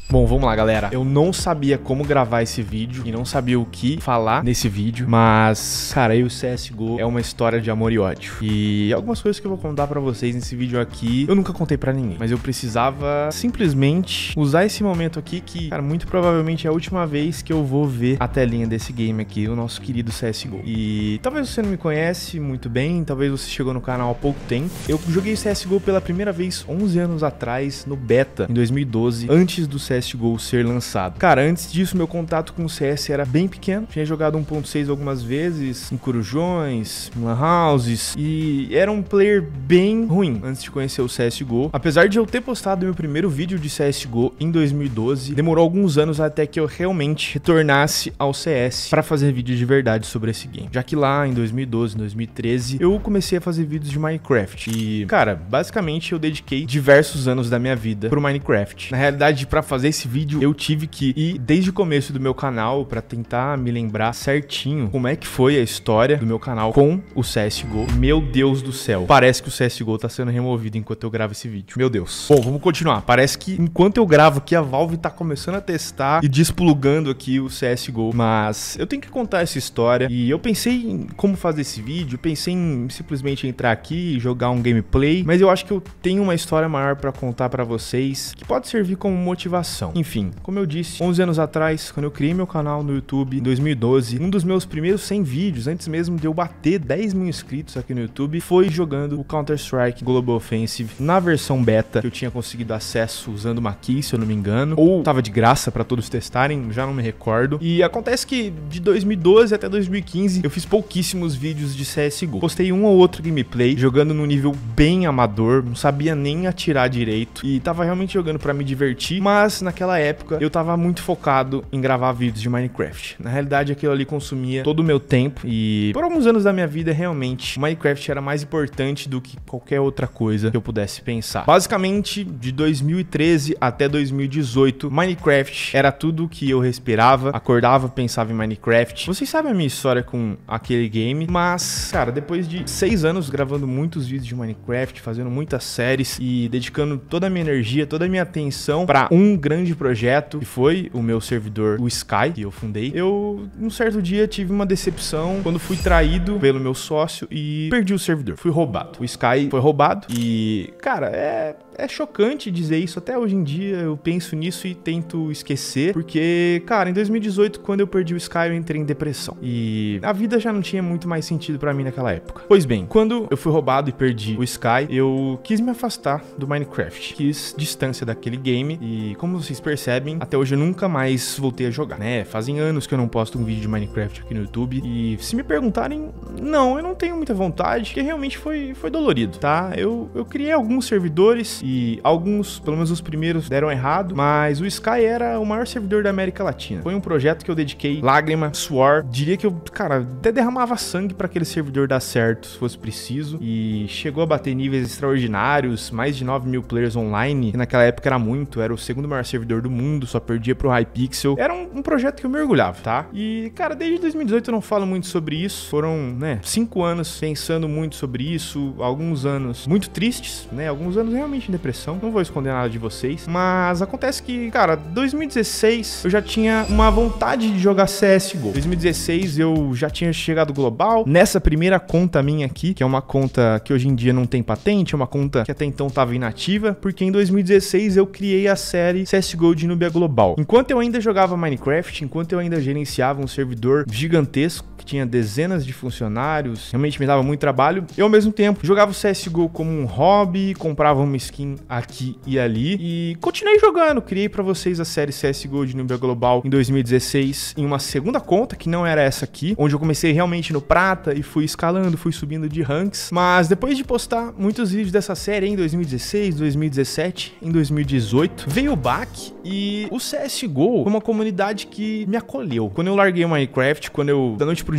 Bom, vamos lá, galera. Eu não sabia como gravar esse vídeo e não sabia o que falar nesse vídeo, mas, cara, o CSGO é uma história de amor e ódio. E algumas coisas que eu vou contar pra vocês nesse vídeo aqui, eu nunca contei pra ninguém, mas eu precisava simplesmente usar esse momento aqui que, cara, muito provavelmente é a última vez que eu vou ver a telinha desse game aqui, o nosso querido CSGO. E talvez você não me conhece muito bem, talvez você chegou no canal há pouco tempo. Eu joguei CSGO pela primeira vez 11 anos atrás, no beta, em 2012, antes do CSGO ser lançado. Cara, antes disso, meu contato com o CS era bem pequeno. Tinha jogado 1.6 algumas vezes, em corujões, em lan houses, e era um player bem ruim antes de conhecer o CSGO. Apesar de eu ter postado meu primeiro vídeo de CSGO em 2012, demorou alguns anos até que eu realmente retornasse ao CS para fazer vídeos de verdade sobre esse game. Já que lá em 2012, 2013, eu comecei a fazer vídeos de Minecraft. E, cara, basicamente eu dediquei diversos anos da minha vida pro Minecraft. Na realidade, para fazer esse vídeo, eu tive que ir desde o começo do meu canal para tentar me lembrar certinho como é que foi a história do meu canal com o CSGO. Meu Deus do céu, parece que o CSGO tá sendo removido enquanto eu gravo esse vídeo. Meu Deus. Bom, vamos continuar. Parece que enquanto eu gravo aqui, a Valve tá começando a testar e desplugando aqui o CSGO. Mas eu tenho que contar essa história e eu pensei em como fazer esse vídeo, pensei em simplesmente entrar aqui e jogar um gameplay, mas eu acho que eu tenho uma história maior para contar para vocês que pode servir como motivação. Enfim, como eu disse, 11 anos atrás, quando eu criei meu canal no YouTube, em 2012, um dos meus primeiros 100 vídeos, antes mesmo de eu bater 10 mil inscritos aqui no YouTube, foi jogando o Counter-Strike Global Offensive na versão beta, que eu tinha conseguido acesso usando uma key, se eu não me engano, ou tava de graça para todos testarem, já não me recordo. E acontece que de 2012 até 2015, eu fiz pouquíssimos vídeos de CSGO. Postei um ou outro gameplay, jogando num nível bem amador, não sabia nem atirar direito, e tava realmente jogando para me divertir, mas naquela época eu tava muito focado em gravar vídeos de Minecraft. Na realidade, aquilo ali consumia todo o meu tempo e por alguns anos da minha vida, realmente, o Minecraft era mais importante do que qualquer outra coisa que eu pudesse pensar. Basicamente, de 2013 até 2018, Minecraft era tudo que eu respirava, acordava, pensava em Minecraft. Vocês sabem a minha história com aquele game, mas, cara, depois de 6 anos gravando muitos vídeos de Minecraft, fazendo muitas séries e dedicando toda a minha energia, toda a minha atenção para um grande projeto, que foi o meu servidor, o Sky, que eu fundei, eu, um certo dia, tive uma decepção quando fui traído pelo meu sócio e perdi o servidor. Fui roubado. O Sky foi roubado e, cara, é chocante dizer isso. Até hoje em dia eu penso nisso e tento esquecer, porque, cara, em 2018, quando eu perdi o Sky, eu entrei em depressão. E a vida já não tinha muito mais sentido pra mim naquela época. Pois bem, quando eu fui roubado e perdi o Sky, eu quis me afastar do Minecraft. Quis distância daquele game e, como vocês percebem, até hoje eu nunca mais voltei a jogar, né? Fazem anos que eu não posto um vídeo de Minecraft aqui no YouTube e, se me perguntarem, não, eu não tenho muita vontade, porque realmente foi dolorido, tá? Eu criei alguns servidores e alguns, pelo menos os primeiros, deram errado, mas o Sky era o maior servidor da América Latina. Foi um projeto que eu dediquei lágrima, suor, diria que eu, cara, até derramava sangue para aquele servidor dar certo, se fosse preciso, e chegou a bater níveis extraordinários, mais de 9 mil players online, que naquela época era muito, era o segundo maior servidor do mundo, só perdia pro Hypixel. Era um projeto que eu me orgulhava, tá? E, cara, desde 2018 eu não falo muito sobre isso, foram, né, 5 anos pensando muito sobre isso, alguns anos muito tristes, né, alguns anos realmente em depressão, não vou esconder nada de vocês, mas acontece que, cara, 2016 eu já tinha uma vontade de jogar CSGO. 2016 eu já tinha chegado global, nessa primeira conta minha aqui, que é uma conta que hoje em dia não tem patente, é uma conta que até então estava inativa, porque em 2016 eu criei a série CSGO de Nubia Global. Enquanto eu ainda jogava Minecraft, enquanto eu ainda gerenciava um servidor gigantesco, que tinha dezenas de funcionários, realmente me dava muito trabalho, eu ao mesmo tempo jogava o CSGO como um hobby, comprava uma skin aqui e ali e continuei jogando. Criei pra vocês a série CSGO de Nubia Global em 2016 em uma segunda conta, que não era essa aqui, onde eu comecei realmente no prata e fui escalando, fui subindo de ranks, mas depois de postar muitos vídeos dessa série em 2016, 2017, em 2018, veio o baque e o CSGO foi uma comunidade que me acolheu. Quando eu larguei o Minecraft, quando eu, da noite pro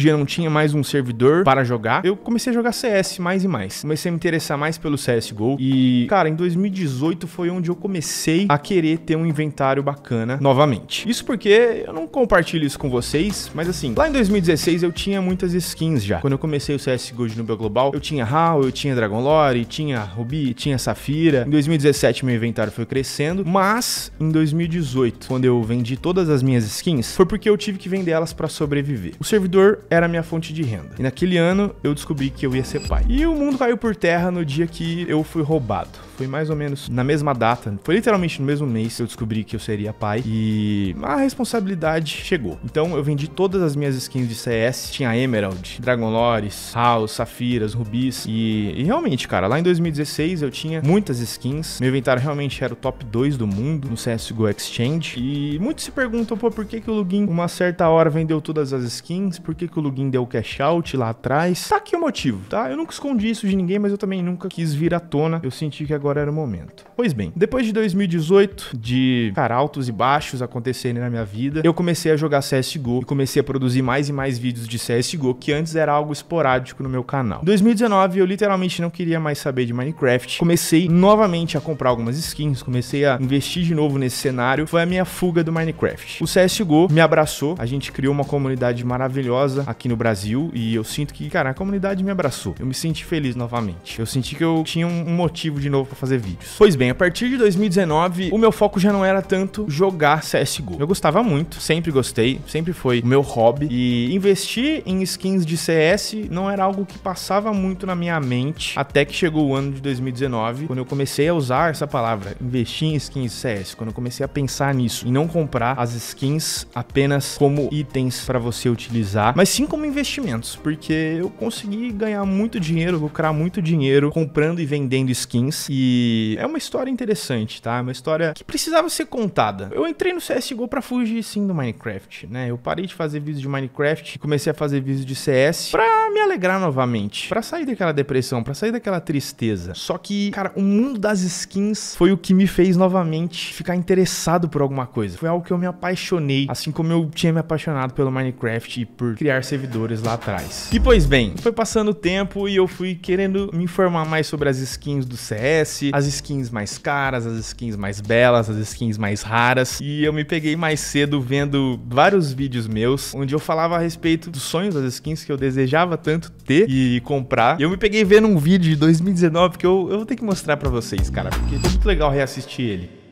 dia não tinha mais um servidor para jogar, eu comecei a jogar CS mais e mais. Comecei a me interessar mais pelo CSGO e, cara, em 2018 foi onde eu comecei a querer ter um inventário bacana novamente. Isso porque eu não compartilho isso com vocês, mas assim, lá em 2016 eu tinha muitas skins já. Quando eu comecei o CSGO de nível global, eu tinha HAL, eu tinha Dragon Lore, tinha Ruby, tinha Safira. Em 2017 meu inventário foi crescendo, mas em 2018, quando eu vendi todas as minhas skins, foi porque eu tive que vender elas pra sobreviver. O servidor era a minha fonte de renda. E naquele ano eu descobri que eu ia ser pai. E o mundo caiu por terra no dia que eu fui roubado. Foi mais ou menos na mesma data, foi literalmente no mesmo mês que eu descobri que eu seria pai e a responsabilidade chegou. Então eu vendi todas as minhas skins de CS, tinha Emerald, Dragon Lores, HAL, Safiras, Rubis e realmente, cara, lá em 2016 eu tinha muitas skins, meu inventário realmente era o top 2 do mundo no CSGO Exchange e muitos se perguntam, pô, por que o Lugin uma certa hora vendeu todas as skins, por que o Lugin deu cash out lá atrás? Tá aqui o motivo, tá? Eu nunca escondi isso de ninguém, mas eu também nunca quis vir à tona, eu senti que agora era o momento. Pois bem, depois de 2018, de, cara, altos e baixos acontecerem na minha vida, eu comecei a jogar CSGO e comecei a produzir mais e mais vídeos de CSGO, que antes era algo esporádico no meu canal. Em 2019, eu literalmente não queria mais saber de Minecraft, comecei novamente a comprar algumas skins, comecei a investir de novo nesse cenário, foi a minha fuga do Minecraft. O CSGO me abraçou, a gente criou uma comunidade maravilhosa aqui no Brasil e eu sinto que, cara, a comunidade me abraçou. Eu me senti feliz novamente. Eu senti que eu tinha um motivo de novo pra fazer vídeos. Pois bem, a partir de 2019, o meu foco já não era tanto jogar CSGO. Eu gostava muito, sempre gostei, sempre foi o meu hobby e investir em skins de CS não era algo que passava muito na minha mente até que chegou o ano de 2019, quando eu comecei a usar essa palavra, investir em skins de CS, quando eu comecei a pensar nisso e não comprar as skins apenas como itens para você utilizar, mas sim como investimentos, porque eu consegui ganhar muito dinheiro, lucrar muito dinheiro comprando e vendendo skins e é uma história interessante, tá? É uma história que precisava ser contada. Eu entrei no CSGO pra fugir sim do Minecraft, né? Eu parei de fazer vídeos de Minecraft e comecei a fazer vídeos de CS pra me alegrar novamente, pra sair daquela depressão, pra sair daquela tristeza. Só que, cara, o mundo das skins foi o que me fez novamente ficar interessado por alguma coisa. Foi algo que eu me apaixonei, assim como eu tinha me apaixonado pelo Minecraft e por criar servidores lá atrás. E pois bem, foi passando o tempo e eu fui querendo me informar mais sobre as skins do CS, as skins mais caras, as skins mais belas, as skins mais raras. E eu me peguei mais cedo vendo vários vídeos meus, onde eu falava a respeito dos sonhos das skins que eu desejava tanto ter e comprar. E eu me peguei vendo um vídeo de 2019 que eu vou ter que mostrar pra vocês, cara, porque foi muito legal reassistir ele.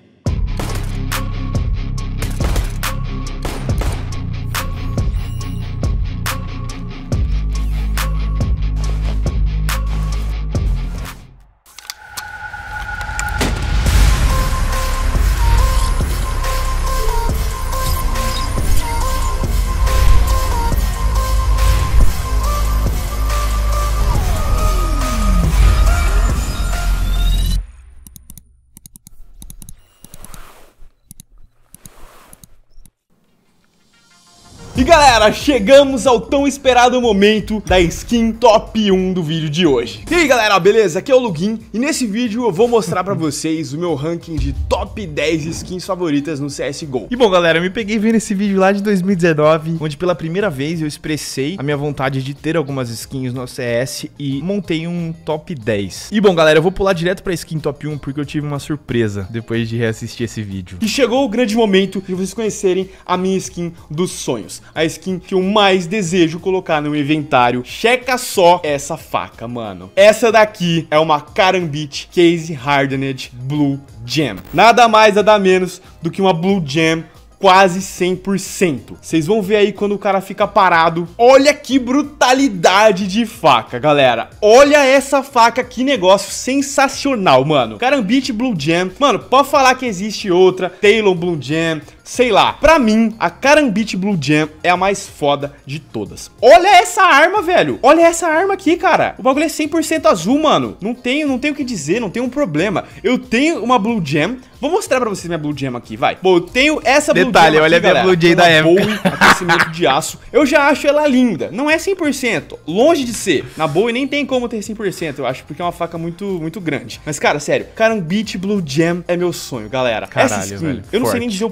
E galera, chegamos ao tão esperado momento da skin top 1 do vídeo de hoje. E aí galera, beleza? Aqui é o Lugin e nesse vídeo eu vou mostrar pra vocês o meu ranking de top 10 skins favoritas no CSGO. E bom galera, eu me peguei vendo esse vídeo lá de 2019, onde pela primeira vez eu expressei a minha vontade de ter algumas skins no CS e montei um top 10. E bom galera, eu vou pular direto pra skin top 1 porque eu tive uma surpresa depois de reassistir esse vídeo. E chegou o grande momento de vocês conhecerem a minha skin dos sonhos. A skin que eu mais desejo colocar no meu inventário. Checa só essa faca, mano. Essa daqui é uma Karambit Case Hardened Blue Gem. Nada mais, nada menos do que uma Blue Gem quase 100%. Vocês vão ver aí quando o cara fica parado. Olha que brutalidade de faca, galera. Olha essa faca, que negócio sensacional, mano. Karambit Blue Gem. Mano, pode falar que existe outra, Talon Blue Gem, sei lá. Pra mim, a Karambit Blue Gem é a mais foda de todas. Olha essa arma, velho. Olha essa arma aqui, cara. O bagulho é 100% azul, mano. Não tenho o que dizer, não tem um problema. Eu tenho uma Blue Gem. Vou mostrar pra vocês minha Blue Gem aqui, vai. Bom, eu tenho essa Blue Gem aqui, olha a minha Blue Gem da época. Bowie, aquecimento de aço. Eu já acho ela linda. Não é 100%. Longe de ser. Na Bowie nem tem como ter 100%, eu acho, porque é uma faca muito grande. Mas, cara, sério. Karambit Blue Gem é meu sonho, galera. Caralho, essa skin, velho, eu não sei forte. nem dizer o preço dela.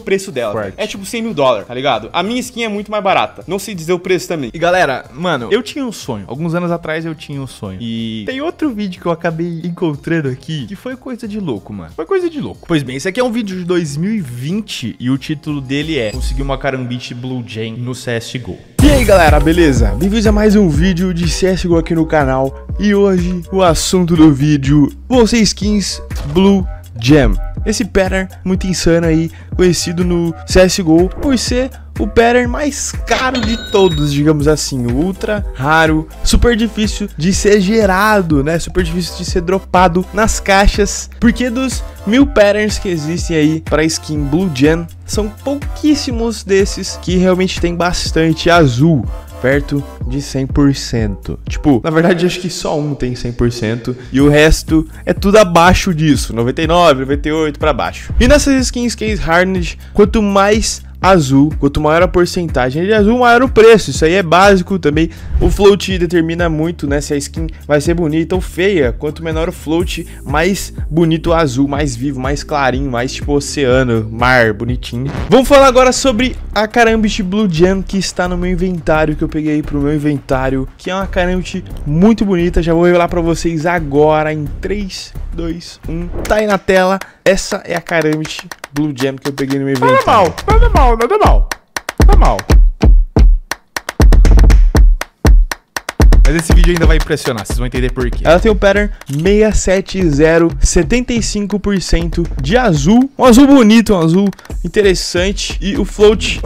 dela. forte. É tipo $100 mil, tá ligado? A minha skin é muito mais barata. Não sei dizer o preço também. E galera, mano, eu tinha um sonho. Alguns anos atrás eu tinha um sonho. E tem outro vídeo que eu acabei encontrando aqui que foi coisa de louco, mano. Foi coisa de louco. Pois bem, esse aqui é um vídeo de 2020 e o título dele é Conseguir uma Karambit Blue Gem no CSGO. E aí galera, beleza? Bem-vindos a mais um vídeo de CSGO aqui no canal. E hoje o assunto do vídeo vão ser skins Blue Gem. Esse pattern muito insano aí, conhecido no CSGO por ser o pattern mais caro de todos, digamos assim. O ultra raro, super difícil de ser gerado, né? Super difícil de ser dropado nas caixas. Porque dos 1000 patterns que existem aí para skin Blue Gem, são pouquíssimos desses que realmente tem bastante azul, perto de 100%. Tipo, na verdade acho que só um tem 100% e o resto é tudo abaixo disso, 99, 98 para baixo. E nessas skins Case Hardened, quanto mais azul, quanto maior a porcentagem de azul, maior o preço. Isso aí é básico também. O float determina muito, né, se a skin vai ser bonita ou feia. Quanto menor o float, mais bonito o azul, mais vivo, mais clarinho, mais tipo oceano, mar, bonitinho. Vamos falar agora sobre a Karambit Blue Gem que está no meu inventário, que eu peguei pro meu inventário, que é uma Karambit muito bonita. Já vou revelar pra vocês agora em 3, 2, 1. Tá aí na tela. Essa é a Karambit Blue Gem que eu peguei no meu inventário. Nada mal. Mas esse vídeo ainda vai impressionar, vocês vão entender por quê. Ela tem o pattern 670, 75% de azul. Um azul bonito, um azul interessante. E o float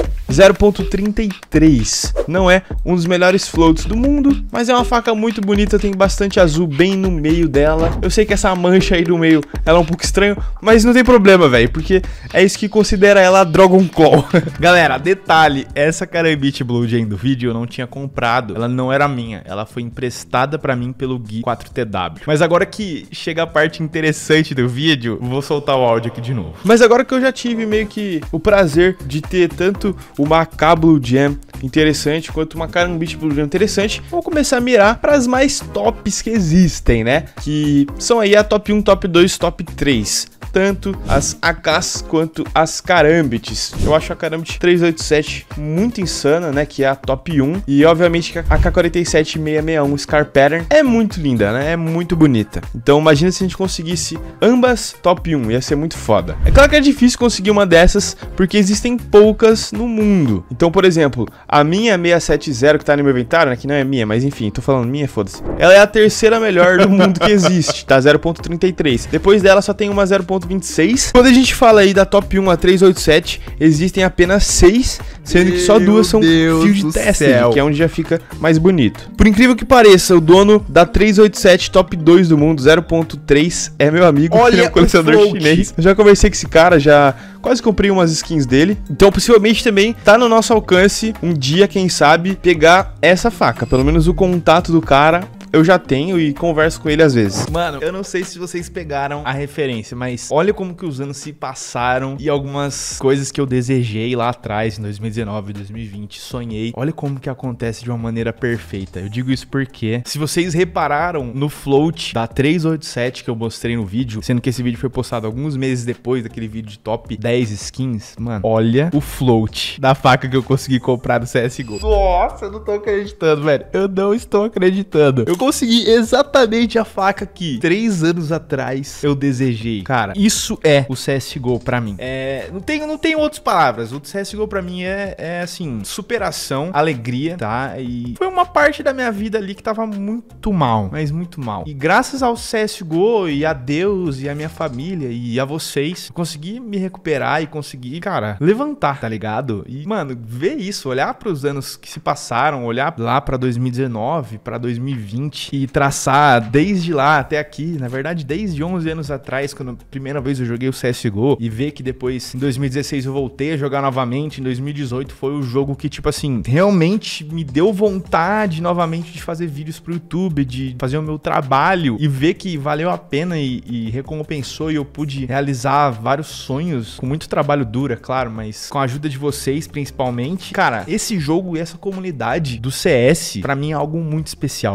0.33. Não é um dos melhores floats do mundo, mas é uma faca muito bonita, tem bastante azul bem no meio dela. Eu sei que essa mancha aí do meio, ela é um pouco estranha, mas não tem problema, velho, porque é isso que considera ela Dragon Claw. Galera, detalhe, essa Karambit Blue Gem do vídeo eu não tinha comprado, ela não era minha, ela foi emprestada pra mim pelo Gui 4TW. Mas agora que chega a parte interessante do vídeo, vou soltar o áudio aqui de novo. Mas agora que eu já tive meio que o prazer de ter tanto uma AK Blue Gem interessante quanto uma Karambit Blue Gem interessante, vou começar a mirar para as mais tops que existem, né? Que são aí a top 1, top 2, top 3. Tanto as AKs quanto as Karambits. Eu acho a Karambit 387 muito insana, né? Que é a top 1. E obviamente que a AK-47-661 Scar Pattern é muito linda, né? É muito bonita. Então imagina se a gente conseguisse ambas top 1. Ia ser muito foda. É claro que é difícil conseguir uma dessas, porque existem poucas no mundo. Então, por exemplo, a minha 670 que tá no meu inventário, né? Que não é minha, mas enfim, tô falando minha, foda-se. Ela é a terceira melhor do mundo que existe, tá? 0.33. Depois dela só tem uma 0.26. Quando a gente fala aí da top 1 a 387, existem apenas 6, sendo que só 2 são Field Tested, que é onde já fica mais bonito. Por incrível que pareça, o dono da 387 top 2 do mundo, 0.3, é meu amigo. Olha, ele é um colecionador chinês. Eu já conversei com esse cara, já quase comprei umas skins dele. Então possivelmente também tá no nosso alcance um dia, quem sabe, pegar essa faca. Pelo menos o contato do cara eu já tenho e converso com ele às vezes. Mano, eu não sei se vocês pegaram a referência, mas olha como que os anos se passaram e algumas coisas que eu desejei lá atrás, em 2019, 2020, sonhei. Olha como que acontece de uma maneira perfeita. Eu digo isso porque, se vocês repararam no float da 387 que eu mostrei no vídeo, sendo que esse vídeo foi postado alguns meses depois daquele vídeo de top 10 skins, mano, olha o float da faca que eu consegui comprar do CSGO. Nossa, eu não tô acreditando, velho. Eu não estou acreditando. Eu consegui exatamente a faca que 3 anos atrás eu desejei. Cara, isso é o CSGO pra mim. Não tem outras palavras. O CSGO pra mim é assim, superação, alegria, tá? E foi uma parte da minha vida ali que tava muito mal, mas muito mal. E graças ao CSGO e a Deus e a minha família e a vocês, eu consegui me recuperar e consegui, cara, levantar, tá ligado? E, mano, ver isso, olhar pros anos que se passaram, olhar lá pra 2019, pra 2020, e traçar desde lá até aqui, na verdade desde 11 anos atrás, quando a primeira vez eu joguei o CSGO, e ver que depois em 2016 eu voltei a jogar novamente, em 2018 foi o jogo que, tipo assim, realmente me deu vontade novamente de fazer vídeos pro YouTube, de fazer o meu trabalho, e ver que valeu a pena e recompensou, e eu pude realizar vários sonhos, com muito trabalho duro, é claro, mas com a ajuda de vocês principalmente. Cara, esse jogo e essa comunidade do CS, pra mim é algo muito especial, velho. É mais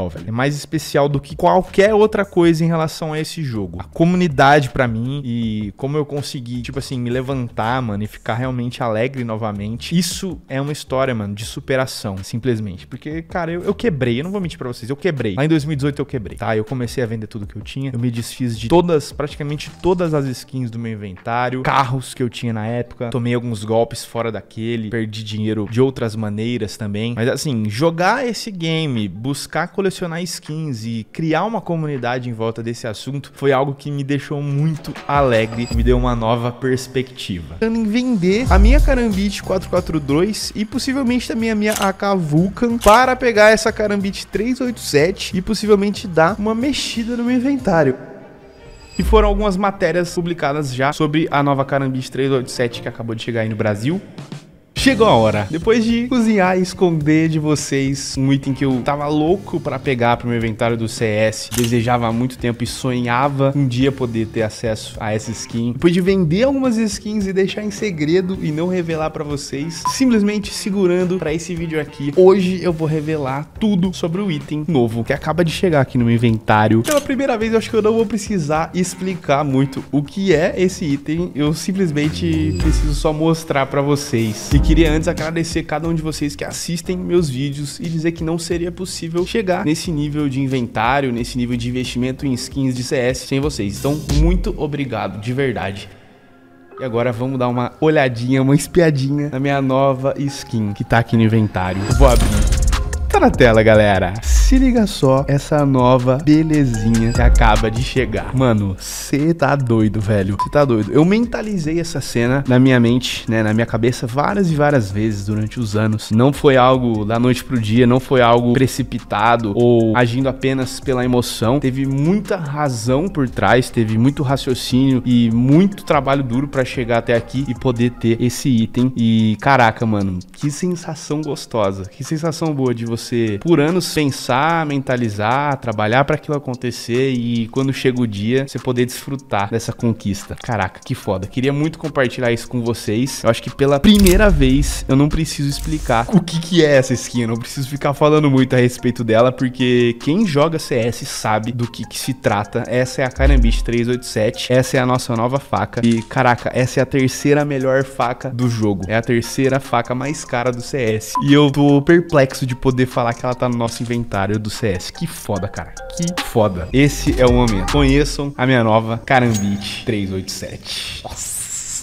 mais especial do que qualquer outra coisa em relação a esse jogo. A comunidade pra mim e como eu consegui, tipo assim, me levantar, mano, e ficar realmente alegre novamente. Isso é uma história, mano, de superação, simplesmente. Porque, cara, eu quebrei, eu não vou mentir pra vocês, eu quebrei. Lá em 2018 eu quebrei, tá? Eu comecei a vender tudo que eu tinha, eu me desfiz de praticamente todas as skins do meu inventário, carros que eu tinha na época, tomei alguns golpes fora daquele, perdi dinheiro de outras maneiras também. Mas assim, jogar esse game, buscar colecionar skins e criar uma comunidade em volta desse assunto foi algo que me deixou muito alegre, me deu uma nova perspectiva. Em vender a minha Karambit 442 e possivelmente também a minha AK Vulcan para pegar essa Karambit 387 e possivelmente dar uma mexida no meu inventário. E foram algumas matérias publicadas já sobre a nova Karambit 387 que acabou de chegar aí no Brasil. Chegou a hora. Depois de cozinhar e esconder de vocês um item que eu tava louco pra pegar pro meu inventário do CS, desejava há muito tempo e sonhava um dia poder ter acesso a essa skin. Depois de vender algumas skins e deixar em segredo e não revelar pra vocês, simplesmente segurando pra esse vídeo aqui, hoje eu vou revelar tudo sobre o item novo que acaba de chegar aqui no meu inventário. Pela primeira vez eu acho que eu não vou precisar explicar muito o que é esse item, eu simplesmente preciso só mostrar pra vocês. E queria antes agradecer cada um de vocês que assistem meus vídeos e dizer que não seria possível chegar nesse nível de inventário, nesse nível de investimento em skins de CS sem vocês. Então, muito obrigado, de verdade. E agora vamos dar uma olhadinha, uma espiadinha na minha nova skin que tá aqui no inventário. Eu vou abrir. Tá na tela, galera. Se liga só essa nova belezinha que acaba de chegar. Mano, cê tá doido, velho. Cê tá doido. Eu mentalizei essa cena na minha mente, né, na minha cabeça várias e várias vezes durante os anos. Não foi algo da noite pro dia, não foi algo precipitado ou agindo apenas pela emoção. Teve muita razão por trás, teve muito raciocínio e muito trabalho duro pra chegar até aqui e poder ter esse item. E caraca, mano, que sensação gostosa, que sensação boa de você por anos pensar, mentalizar, trabalhar para aquilo acontecer e quando chega o dia, você poder desfrutar dessa conquista. Caraca, que foda. Queria muito compartilhar isso com vocês. Eu acho que pela primeira vez eu não preciso explicar o que é essa skin. Eu não preciso ficar falando muito a respeito dela, porque quem joga CS sabe do que se trata. Essa é a Karambit 387. Essa é a nossa nova faca. E caraca, essa é a terceira melhor faca do jogo. É a terceira faca mais cara do CS. E eu tô perplexo de poder falar que ela tá no nosso inventário do CS. Que foda, cara. Que foda. Esse é o momento. Conheçam a minha nova Karambit 387. Nossa.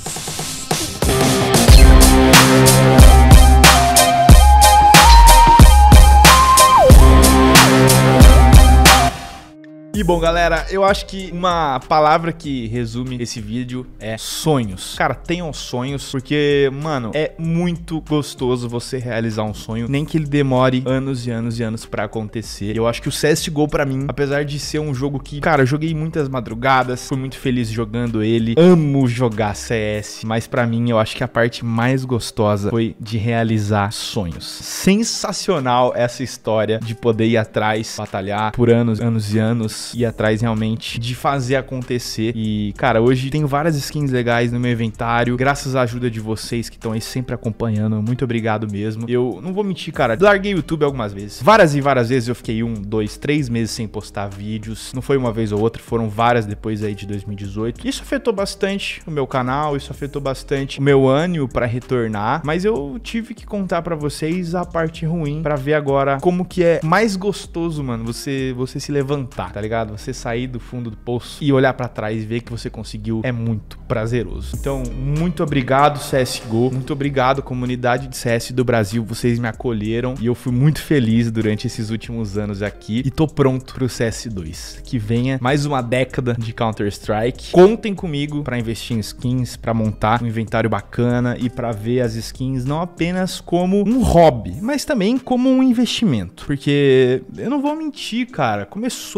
E bom, galera, eu acho que uma palavra que resume esse vídeo é sonhos. Cara, tenham sonhos, porque, mano, é muito gostoso você realizar um sonho, nem que ele demore anos e anos e anos pra acontecer. Eu acho que o CSGO pra mim, apesar de ser um jogo que, cara, eu joguei muitas madrugadas, fui muito feliz jogando ele, amo jogar CS, mas pra mim eu acho que a parte mais gostosa foi de realizar sonhos. Sensacional essa história de poder ir atrás, batalhar por anos, anos e anos, ir atrás realmente de fazer acontecer. E, cara, hoje tenho várias skins legais no meu inventário, graças à ajuda de vocês que estão aí sempre acompanhando. Muito obrigado mesmo. Eu não vou mentir, cara, larguei o YouTube algumas vezes. Várias e várias vezes eu fiquei 1, 2, 3 meses sem postar vídeos. Não foi uma vez ou outra, foram várias depois aí de 2018. Isso afetou bastante o meu canal, isso afetou bastante o meu ânimo pra retornar, mas eu tive que contar pra vocês a parte ruim pra ver agora como que é mais gostoso, mano, você se levantar, tá ligado? Você sair do fundo do poço e olhar pra trás e ver que você conseguiu é muito prazeroso. Então, muito obrigado, CSGO. Muito obrigado, comunidade de CS do Brasil. Vocês me acolheram e eu fui muito feliz durante esses últimos anos aqui. E tô pronto pro CS2. Que venha mais uma década de Counter-Strike. Contem comigo pra investir em skins, pra montar um inventário bacana e pra ver as skins não apenas como um hobby, mas também como um investimento. Porque eu não vou mentir, cara. Começou como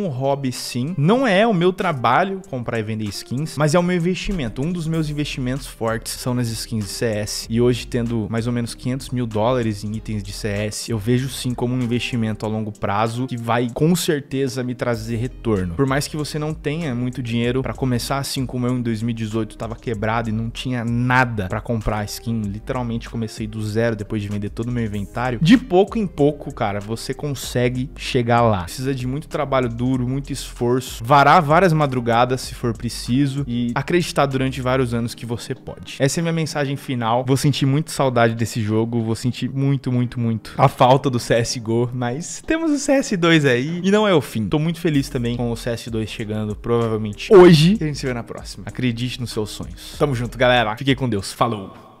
um hobby sim. Não é o meu trabalho comprar e vender skins, mas é o meu investimento. Um dos meus investimentos fortes são nas skins de CS. E hoje, tendo mais ou menos 500 mil dólares em itens de CS, eu vejo sim como um investimento a longo prazo que vai com certeza me trazer retorno. Por mais que você não tenha muito dinheiro pra começar, assim como eu em 2018 tava quebrado e não tinha nada pra comprar skin, literalmente comecei do zero depois de vender todo o meu inventário. De pouco em pouco, cara, você consegue chegar lá. Precisa de muito trabalho duro, muito esforço, varar várias madrugadas se for preciso e acreditar durante vários anos que você pode. Essa é a minha mensagem final. Vou sentir muito saudade desse jogo, vou sentir muito a falta do CSGO, mas temos o CS2 aí e não é o fim. Tô muito feliz também com o CS2 chegando, provavelmente hoje. E a gente se vê na próxima. Acredite nos seus sonhos. Tamo junto, galera. Fiquem com Deus. Falou!